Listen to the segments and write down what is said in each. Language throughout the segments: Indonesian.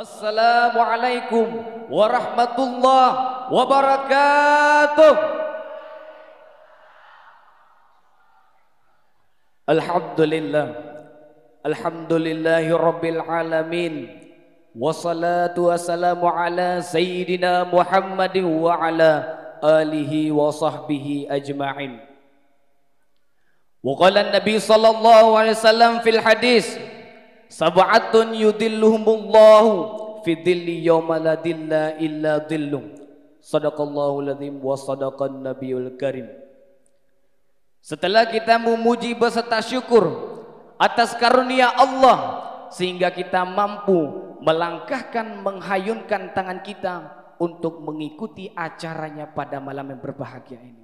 Assalamualaikum warahmatullahi wabarakatuh. Alhamdulillah, alhamdulillahi rabbil alamin. Wassalatu wassalamu ala sayyidina Muhammadin wa ala alihi wa sahbihi ajma'in. Wa qala an-nabi sallallahu alaihi wasallam fil hadis, sab'atun yudilluhumullahu fi dhilli yawma la dhilla illa dhilluh. Sadaqallahul azim wa sadaqan nabiyul karim. Setelah kita memuji beserta syukur atas karunia Allah sehingga kita mampu melangkahkan, menghayunkan tangan kita untuk mengikuti acaranya pada malam yang berbahagia ini.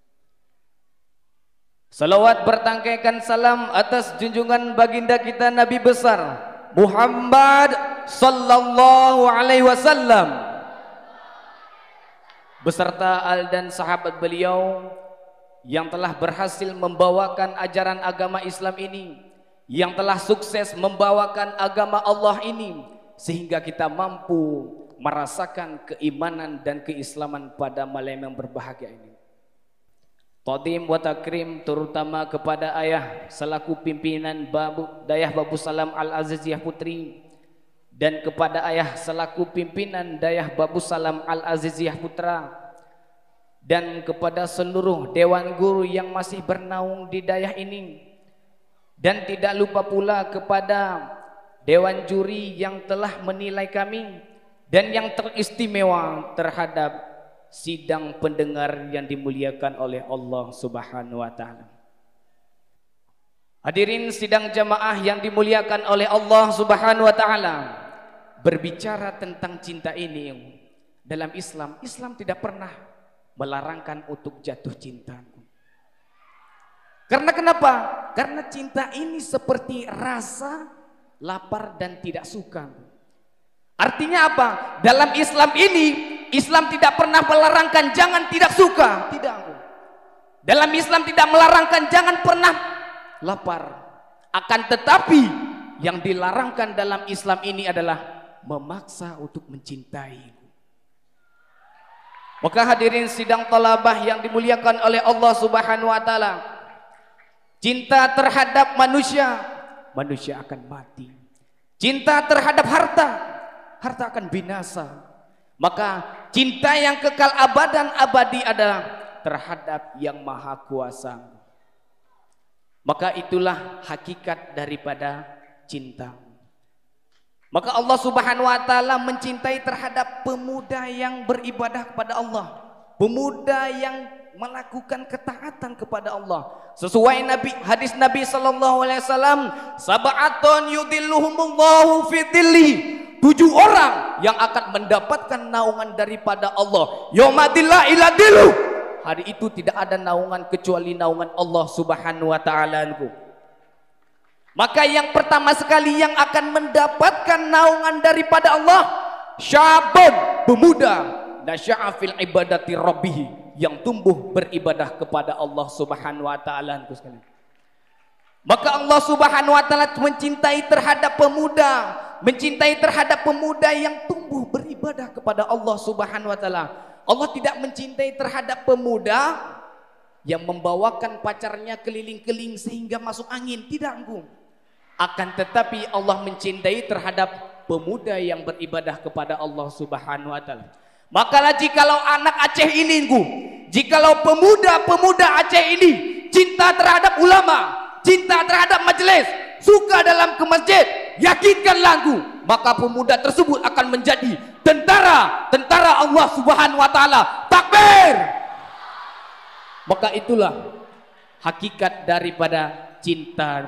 Salawat bertangkaikan salam atas junjungan baginda kita Nabi besar Muhammad sallallahu alaihi wasallam beserta al dan sahabat beliau yang telah berhasil membawakan ajaran agama Islam ini, yang telah sukses membawakan agama Allah ini sehingga kita mampu merasakan keimanan dan keislaman pada malam yang berbahagia ini. Tadim wa takrim terutama kepada ayah selaku pimpinan Dayah Babu Salam Al-Aziziyah Putri dan kepada ayah selaku pimpinan Dayah Babu Salam Al-Aziziyah Putra dan kepada seluruh dewan guru yang masih bernaung di dayah ini, dan tidak lupa pula kepada dewan juri yang telah menilai kami dan yang teristimewa terhadap sidang pendengar yang dimuliakan oleh Allah Subhanahu wa taala. Hadirin sidang jamaah yang dimuliakan oleh Allah Subhanahu wa taala, berbicara tentang cinta ini dalam Islam, Islam tidak pernah melarangkan untuk jatuh cinta. Karena kenapa? Karena cinta ini seperti rasa lapar dan tidak suka. Artinya apa? Dalam Islam ini, Islam tidak pernah melarangkan jangan tidak suka, tidak. Dalam Islam tidak melarangkan jangan pernah lapar. Akan tetapi yang dilarangkan dalam Islam ini adalah memaksa untuk mencintai. Maka hadirin sidang talabah yang dimuliakan oleh Allah Subhanahu wa taala, cinta terhadap manusia, manusia akan mati. Cinta terhadap harta, harta akan binasa. Maka cinta yang kekal abadan abadi adalah terhadap yang maha kuasa. Maka itulah hakikat daripada cinta. Maka Allah Subhanahu wa taala mencintai terhadap pemuda yang beribadah kepada Allah, pemuda yang melakukan ketaatan kepada Allah. Sesuai hadis Nabi sallallahu alaihi wasallam, sab'atun yudilluhumullahu fi dhilli, 7 orang yang akan mendapatkan naungan daripada Allah. Yaumadillah ila dhillu. Hari itu tidak ada naungan kecuali naungan Allah Subhanahu wa taala. Maka yang pertama sekali yang akan mendapatkan naungan daripada Allah, syabun, pemuda, nasya'a fil ibadati rabbih, yang tumbuh beribadah kepada Allah Subhanahu wa taala. Maka Allah Subhanahu wa taala mencintai terhadap pemuda, mencintai terhadap pemuda yang tumbuh beribadah kepada Allah Subhanahu wa taala. Allah tidak mencintai terhadap pemuda yang membawakan pacarnya keliling-keliling sehingga masuk angin, tidak. Akan tetapi Allah mencintai terhadap pemuda yang beribadah kepada Allah Subhanahu wa taala. Makalah jikalau anak Aceh ini, jikalau pemuda-pemuda Aceh ini cinta terhadap ulama, cinta terhadap majelis, suka dalam ke masjid, yakinkanlah maka pemuda tersebut akan menjadi tentara Allah Subhanahu wa taala. Takbir. Maka itulah hakikat daripada cinta.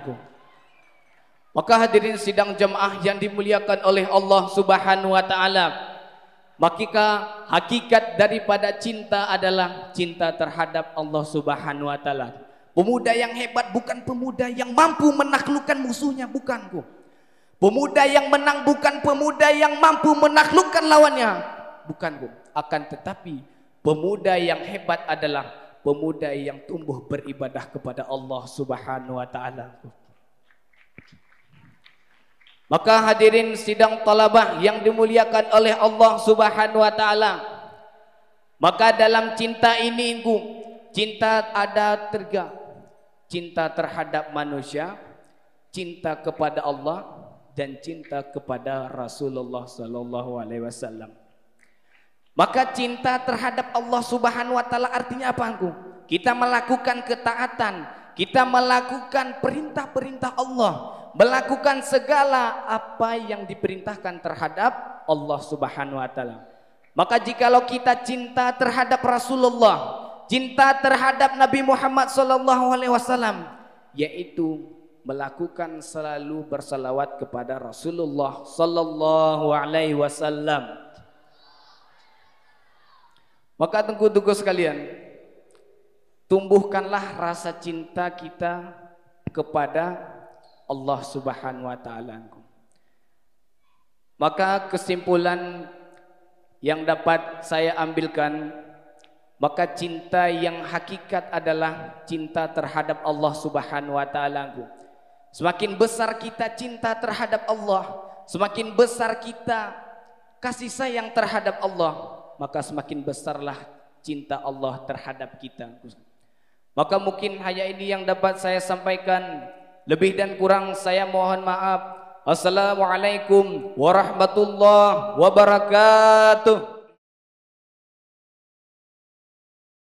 Maka hadirin sidang jemaah yang dimuliakan oleh Allah Subhanahu wa taala, maka hakikat daripada cinta adalah cinta terhadap Allah Subhanahu wa taala. Pemuda yang hebat bukan pemuda yang mampu menaklukkan musuhnya, bukan. Pemuda yang menang bukan pemuda yang mampu menaklukkan lawannya, bukan. Akan tetapi pemuda yang hebat adalah pemuda yang tumbuh beribadah kepada Allah Subhanahu wa taala. Maka hadirin sidang talabah yang dimuliakan oleh Allah Subhanahu wa taala. Maka dalam cinta ini cinta ada tiga. Cinta terhadap manusia, cinta kepada Allah, dan cinta kepada Rasulullah sallallahu alaihi wasallam. Maka cinta terhadap Allah Subhanahu wa taala artinya apa, Angku? Kita melakukan ketaatan, kita melakukan perintah-perintah Allah, melakukan segala apa yang diperintahkan terhadap Allah Subhanahu wa taala. Maka jikalau kita cinta terhadap Rasulullah, cinta terhadap Nabi Muhammad sallallahu alaihi wasallam, yaitu melakukan selalu bersalawat kepada Rasulullah sallallahu alaihi wasallam. Maka tengku-tengku sekalian, tumbuhkanlah rasa cinta kita kepada Allah Subhanahu wa taala. Maka kesimpulan yang dapat saya ambilkan, maka cinta yang hakikat adalah cinta terhadap Allah Subhanahu wa taala. Semakin besar kita cinta terhadap Allah, semakin besar kita kasih sayang terhadap Allah, maka semakin besarlah cinta Allah terhadap kita. Maka mungkin hanya ini yang dapat saya sampaikan. Lebih dan kurang saya mohon maaf. Assalamualaikum warahmatullahi wabarakatuh.